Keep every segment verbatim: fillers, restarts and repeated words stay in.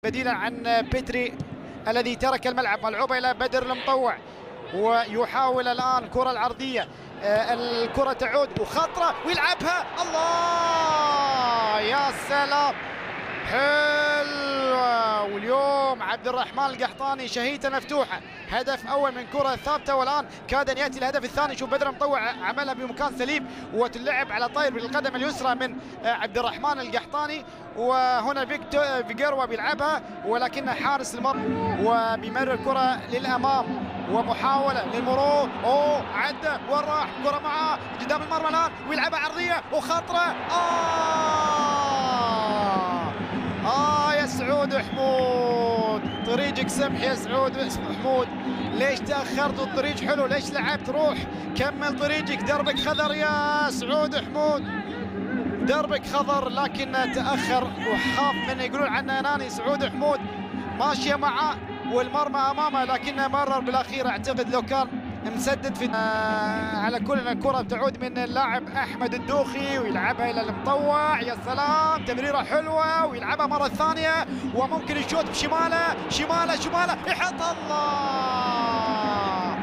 بديلا عن بيتري الذي ترك الملعب. ملعوبة إلى بدر المطوع ويحاول الآن كرة العرضية، الكرة تعود وخطرة ويلعبها. الله يا سلام، حلوة. واليوم عبد الرحمن القحطاني شهيته مفتوحة، هدف أول من كرة ثابتة والآن كاد أن يأتي الهدف الثاني. شوف بدر المطوع عملها بمكان سليم وتلعب على طاير بالقدم اليسرى من عبد الرحمن القحطاني، وهنا فيكتور فيجيروا بيلعبها ولكن حارس المرمى وبيمرر الكرة للأمام ومحاولة للمرور. أوه عدى وين راح؟ كرة معاه قدام المرمى الآن ويلعبها عرضية وخطرة. آه آه يا سعود حمود، طريقك سمح يا سعود حمود، ليش تأخرت؟ الطريق حلو، ليش لعبت؟ روح كمل طريقك، دربك خضر يا سعود حمود، دربك خضر، لكن تأخر وخاف من يقولون عنه أناني. سعود حمود ماشية معاه والمرمى أمامه لكنه مرر بالأخير، أعتقد لو كان مسدد في آه على كل الكرة تعود من اللاعب أحمد الدوخي ويلعبها إلى المطوع. يا سلام، تمريرة حلوة ويلعبها مرة ثانية وممكن يشوت بشماله، شماله شماله يحط. الله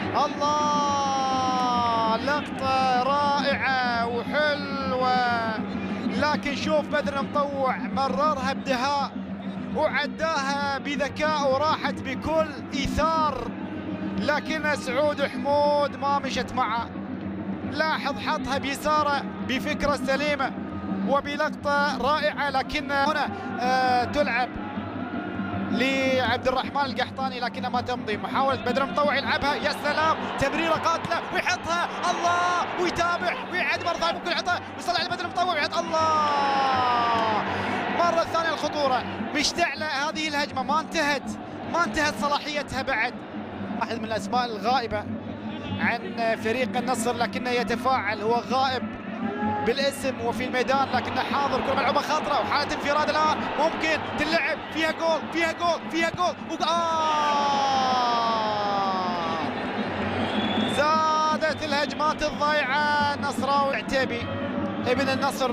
الله، لقطة رائعة وحلوة، لكن شوف بدر المطوع مررها بدهاء وعداها بذكاء وراحت بكل إيثار، لكن سعود حمود ما مشت معه. لاحظ حطها بيساره بفكرة سليمة وبلقطة رائعة، لكن هنا آه تلعب لعبد الرحمن القحطاني لكنها ما تمضي. محاولة بدر المطوع يلعبها، يا سلام، تمريرة قاتلة ويحطها. الله، ويتابع ويعد مرة ثانية، ممكن يحطها ويصل على بدر المطوع ويحط. الله، مرة ثانية الخطورة مشتعلة هذه الهجمة، ما انتهت ما انتهت صلاحيتها بعد. واحد من الأسماء الغائبة عن فريق النصر لكنه يتفاعل، هو غائب بالاسم وفي الميدان لكنه حاضر. كرة ملعوبة خطرة وحالة انفراد الآن ممكن تلعب، فيها جول فيها جول فيها جول و... آه زادت الهجمات الضايعة. النصراوي عتيبي ابن النصر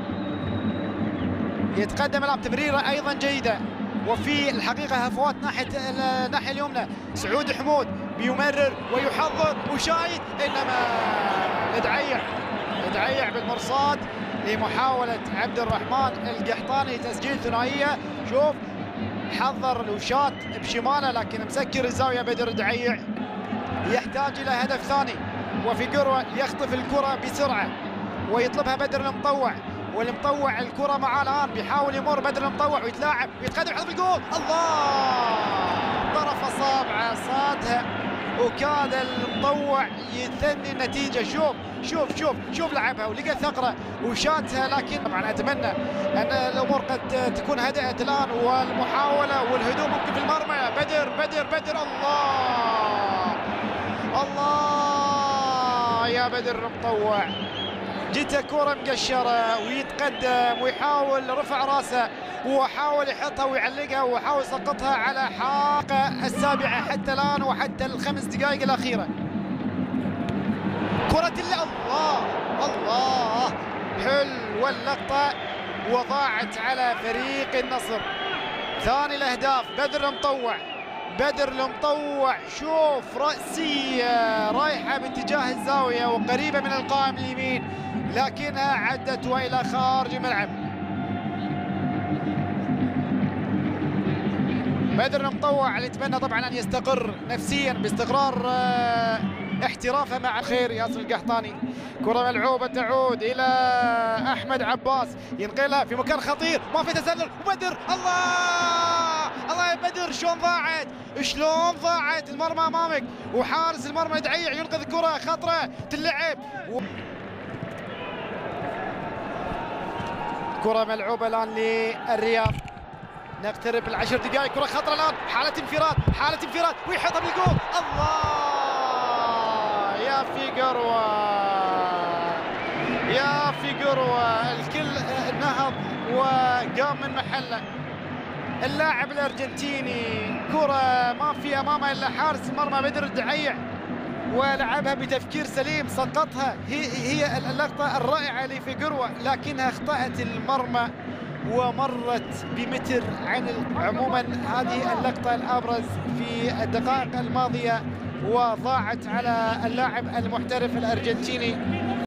يتقدم الآن، تمريرة أيضا جيدة وفي الحقيقة هفوات ناحية الناحية اليمنى. سعود حمود بيمرر ويحضر وشايد، إنما دعيع دعيع بالمرصاد لمحاولة عبد الرحمن القحطاني تسجيل ثنائية. شوف حضر وشات بشماله لكن مسكر الزاوية. بدر دعيع يحتاج إلى هدف ثاني، وفيجيروا يخطف الكرة بسرعة ويطلبها بدر المطوع، والمطوع الكرة معاه الآن بيحاول يمر بدر المطوع ويتلاعب ويتقدم يحط الجول. الله، طرف أصابعه صادها وكاد المطوع يثني النتيجة. شوف شوف شوف شوف لعبها ولقى ثغرة وشاتها، لكن طبعا أتمنى أن الأمور قد تكون هدأت الآن والمحاولة والهدوء ممكن في المرمى. بدر بدر بدر الله الله يا بدر المطوع، جته كرة مقشرة ويتقدم ويحاول رفع راسه وحاول يحطها ويعلقها وحاول يسقطها على حلقة السابعة حتى الآن وحتى الخمس دقائق الأخيرة. كرة الله الله، حلوة اللقطة وضاعت على فريق النصر. ثاني الأهداف بدر المطوع، بدر المطوع شوف رأسية رايحة باتجاه الزاوية وقريبة من القائم اليمين لكنها عدت وإلى خارج الملعب. بدر المطوع اللي يتمنى طبعا أن يستقر نفسيا باستقرار احترافه مع خير. ياسر القحطاني، كرة ملعوبة تعود إلى أحمد عباس، ينقلها في مكان خطير ما في تسلل وبدر. الله الله يا بدر، شلون ضاعت شلون ضاعت المرمى أمامك وحارس المرمى دعيع ينقذ الكرة، خطرة تلعب و... كرة ملعوبة الآن للرياض، نقترب العشر دقائق. كرة خطرة الآن، حالة انفراد حالة انفراد ويحطها بالجول. الله يا فيجيروا يا فيجيروا، الكل نهض وقام من محله. اللاعب الارجنتيني كرة ما في امامه الا حارس المرمى بدر الدعيع ولعبها بتفكير سليم، سقطها. هي هي اللقطة الرائعة لفيجيروا لكنها اخطأت المرمى ومرت بمتر عن عموما هذه اللقطة الأبرز في الدقائق الماضية، وضاعت على اللاعب المحترف الأرجنتيني